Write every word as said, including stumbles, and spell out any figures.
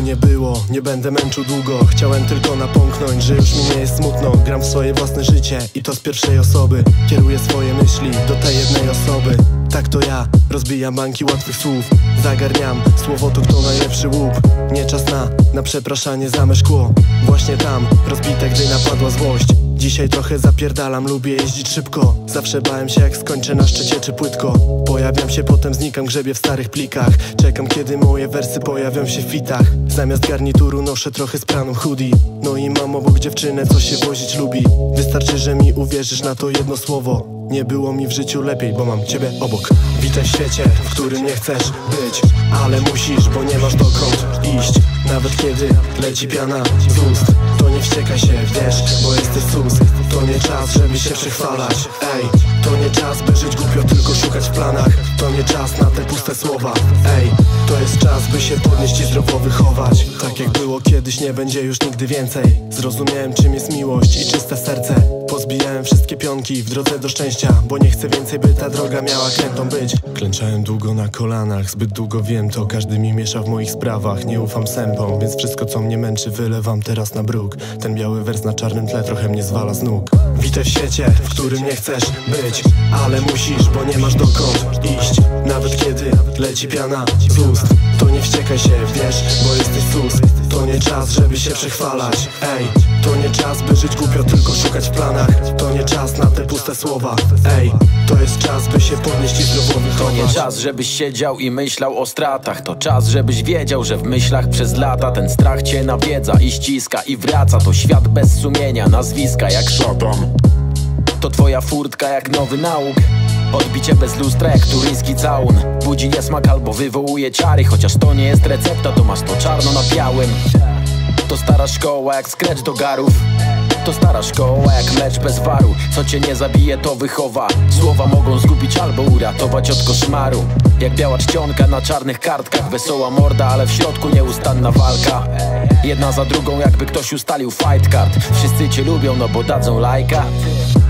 nie było, nie będę męczył długo. Chciałem tylko napomknąć, że już mi nie jest smutno. Gram w swoje własne życie i to z pierwszej osoby. Kieruję swoje myśli do tej jednej osoby. Tak to ja, rozbijam banki łatwych słów. Zagarniam, słowo to kto najlepszy łup. Nie czas na, na przepraszanie za me szkło. Właśnie tam, rozbite gdy napadła złość. Dzisiaj trochę zapierdalam, lubię jeździć szybko. Zawsze bałem się jak skończę na szczycie czy płytko. Pojawiam się, potem znikam, grzebię w starych plikach. Czekam kiedy moje wersy pojawią się w fitach. Zamiast garnituru noszę trochę spraną hoodie. No i mam obok dziewczynę, co się wozić lubi. Wystarczy, że mi uwierzysz na to jedno słowo. Nie było mi w życiu lepiej, bo mam ciebie obok. Witaj w świecie, w którym nie chcesz być, ale musisz, bo nie masz dokąd iść. Nawet kiedy leci piana z ust, to nie wściekaj się, wiesz, bo jesteś sus. To nie czas, żeby się przechwalać, ej. To nie czas, by żyć głupio, tylko szukać w planach. To nie czas na te puste słowa, ej. To jest czas, by się podnieść i zdrowo wychować. Tak jak było kiedyś, nie będzie już nigdy więcej. Zrozumiałem, czym jest miłość i czyste serce. Pozbijałem wszystkie pionki w drodze do szczęścia, bo nie chcę więcej, by ta droga miała krętą być. Klęczałem długo na kolanach, zbyt długo wiem to. Każdy mi miesza w moich sprawach, nie ufam sępom. Więc wszystko co mnie męczy wylewam teraz na bruk. Ten biały wers na czarnym tle trochę mnie zwala z nóg. Witaj w świecie, w którym nie chcesz być, ale musisz, bo nie masz dokąd iść. Nawet kiedy leci piana z ust, to nie wściekaj się, wiesz, bo jesteś sus. To nie czas, żeby się przechwalać, ej. To nie czas, by żyć głupio, tylko szukać w planach. To nie czas na te puste słowa, ej. To jest czas, by się podnieść i zdrowo wychować. To nie czas, żebyś siedział i myślał o stratach. To czas, żebyś wiedział, że w myślach przez lata ten strach cię nawiedza i ściska i wraca. To świat bez sumienia, nazwiska jak szatan. To twoja furtka jak nowy nauk. Odbicie bez lustra jak turyński całun. Budzi niesmak albo wywołuje ciary. Chociaż to nie jest recepta, to masz to czarno na białym. To stara szkoła jak scratch do garów. To stara szkoła jak mecz bez waru. Co cię nie zabije, to wychowa. Słowa mogą zgubić albo uratować od koszmaru. Jak biała czcionka na czarnych kartkach. Wesoła morda, ale w środku nieustanna walka. Jedna za drugą jakby ktoś ustalił fight card. Wszyscy cię lubią, no bo dadzą lajka.